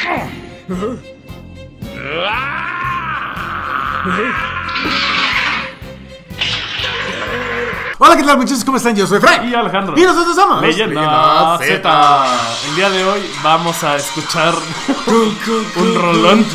Hola, ¿qué tal, muchachos? ¿Cómo están? Yo soy Frank. Y Alejandro. Y nosotros somos Leyenda Z. El día de hoy vamos a escuchar un rolón.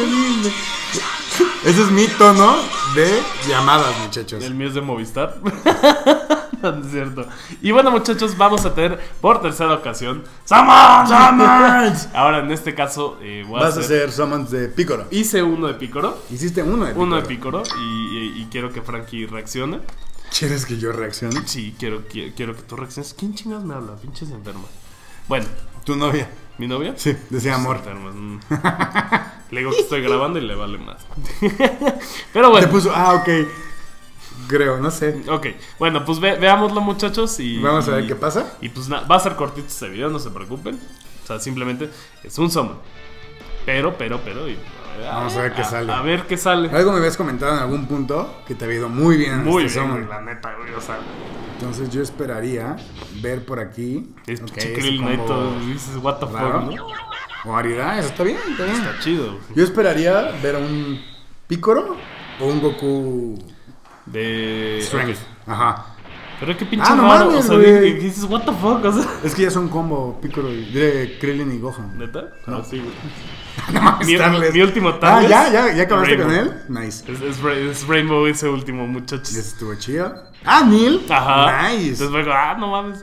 Ese es mi tono de llamadas, muchachos. El mío es de Movistar. No es cierto. Y bueno, muchachos, vamos a tener por tercera ocasión Summons. Ahora en este caso vas a hacer Summons de Picoro. Hice uno de Picoro. Hiciste uno de Picoro. Uno de Picoro y quiero que Frankie reaccione. ¿Quieres que yo reaccione? Sí, quiero que tú reacciones. ¿Quién chingados me habla? Pinches enfermas. Bueno. ¿Tu novia? ¿Mi novia? Sí, decía amor. Le digo que estoy grabando y le vale más. Pero bueno. Te puso, ok. Creo, no sé. Ok, bueno, pues veámoslo, muchachos. Y vamos a ver qué pasa. Y pues nada, va a ser cortito este video, no se preocupen. O sea, simplemente es un summon. Pero. Vamos a ver qué sale. A ver qué sale. Algo me habías comentado en algún punto que te había ido muy bien en muy este bien, summon. güey, la neta, güey, o sea. Entonces yo esperaría ver por aquí. Es okay, Krill Neto, dices, what the fuck, ¿no? O Arida, eso está bien, está bien. Está chido. Yo esperaría ver a un Picoro o un Goku de Strength. Okay. Ajá. Pero qué pinche no raro, mames, o sea, güey. dices, what the fuck, o sea. Es que ya son combo Picoro de Krillin y Gohan. ¿Neta? No, sí, güey. No mames, mi último tal. ya acabaste Rainbow. con él. Nice. Es Rainbow ese último, muchachos. Ese estuvo chido. Neil. Ajá. Nice. Entonces luego, no mames.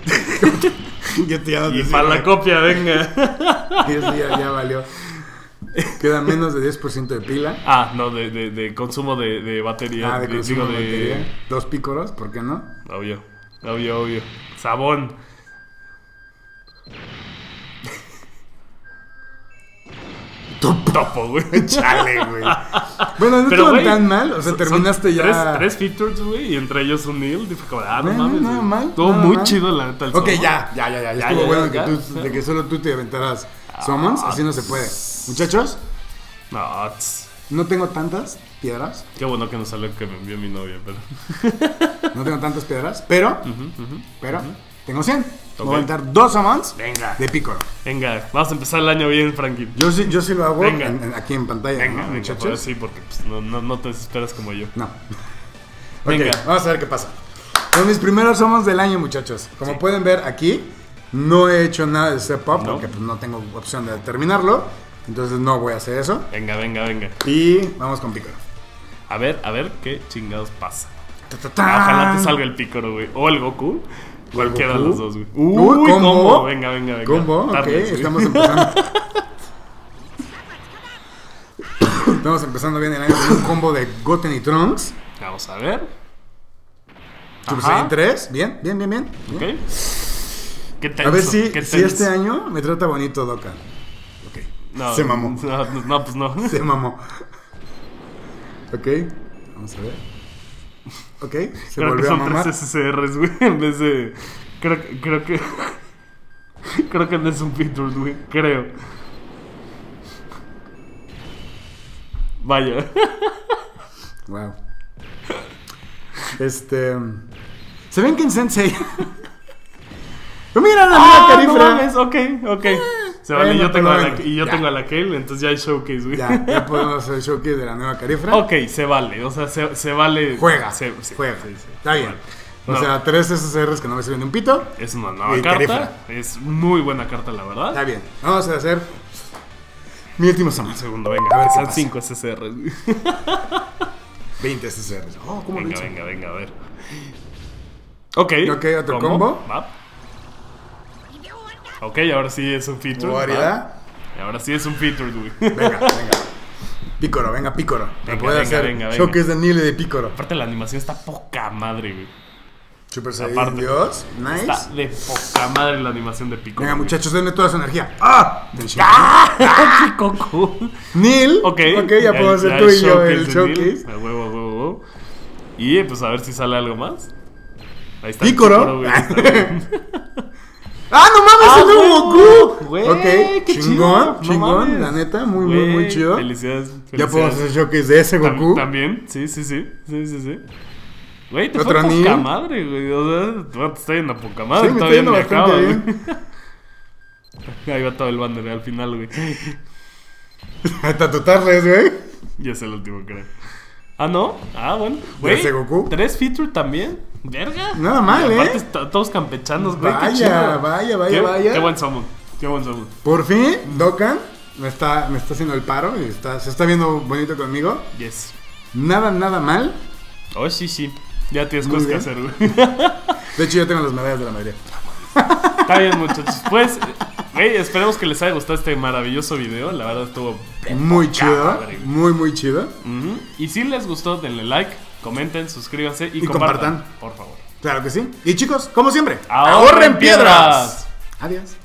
Y para la copia, venga. Y eso ya valió. Queda menos de 10% de pila. No, de consumo de batería. De consumo de batería. 2 Picoros, ¿por qué no? Obvio. Sabón. Topo, güey. Chale, güey. Bueno, no estuvo tan mal. O sea, terminaste ya. Tres features, güey. Y entre ellos un Neil. Dije, como, no mames. Nada mal. Estuvo muy chido, la neta. Ok, ya. Estuvo bueno de que solo tú te aventaras summons. Así no se puede. Muchachos, no tengo tantas piedras. Qué bueno que no salió que me envió mi novia, pero. No tengo tantas piedras, pero tengo 100. Okay. Voy a aventar 2 summons de Picoro. Venga, vamos a empezar el año bien, Frankie. Yo sí lo hago aquí en pantalla. Venga, muchachos. Pues sí, porque pues, no te desesperas como yo. No. Ok, vamos a ver qué pasa. Son mis primeros summons del año, muchachos. Como pueden ver aquí, no he hecho nada de step up porque pues, no tengo opción de terminarlo. Entonces no voy a hacer eso. Venga. Y vamos con Picoro. A ver qué chingados pasa. Ojalá te salga el Picoro, güey. O el Goku. Cualquiera de los dos, güey. Uy, combo. Venga. Combo, Tardes, ok, estamos empezando. Estamos empezando bien el año con un combo de Goten y Trunks. Vamos a ver. Super Saiyan 3, bien. Ok. Qué tenso, a ver si este año me trata bonito Dokkan. Ok. No, se mamó. No, pues no. Se mamó. Ok, vamos a ver. Ok, se creo volvió que a mamar. Son 3 SSRs, güey, en vez de... Creo que no es un feature, güey, creo. Vaya. Wow. ¿Se ven que en Sensei? Pero mira la nueva Carifra. No mames, ok. Se vale, yo tengo a la Kale, entonces ya hay showcase, güey. Ya podemos hacer el showcase de la nueva Carifra. Ok, se vale, o sea, se vale. Juega. Sí. Está bien. O sea, 3 SSRs que no me sirven de un pito. Es una nueva carta. Carifra. Es muy buena carta, la verdad. Está bien. Vamos a hacer mi último summon. Segundo, venga. A ver, son 5 SSRs. 20 SSRs. ¿Cómo lo he hecho? Venga, a ver. Ok, otro combo. Va. Ok, ahora sí es un feature. Ahora sí es un feature, güey. Venga. Picoro. Me puede hacer showcase de Neil y de Picoro. Aparte la animación está poca madre, güey. Super Saiyan Dios. Nice. Está de poca madre la animación de Picoro. Venga, muchachos, denme toda su energía. ¡Qué coco! Neil. Ok, ya puedo hacer tú y yo el showcase. A huevo. Y pues a ver si sale algo más. Ahí está. Picoro. ¡No mames! ¡Es un Goku! Güey, ok, qué chingón, chido. la neta, muy chido. Felicidades. Ya puedo hacer showcase de ese Goku. También, sí. Güey, te fue poca madre, güey. O sea, te está yendo a poca madre. Sí, me está yendo bastante bien. Ahí va todo el banner al final, güey. Tatutarles, güey. Ya es el último, creo. Ah, ¿no? Ah, bueno. Güey, ¿De Goku? 3 feature también. Verga. Nada mal, y aparte, todos campechanos, güey. Vaya. Qué buen summon. Qué buen summon. Por fin, Dokkan me está haciendo el paro y se está viendo bonito conmigo. Yes. Nada mal. Oh, sí. Ya tienes Muy cosas que bien. hacer, güey. De hecho, yo tengo las medallas de la mayoría. Está bien, muchachos. Pues, güey, esperemos que les haya gustado este maravilloso video. La verdad estuvo Muy chido. madre, güey. Muy chido. Y si les gustó, denle like, comenten, suscríbanse y compartan. Por favor. Claro que sí. Y chicos, como siempre, ¡Ahorren piedras! Adiós.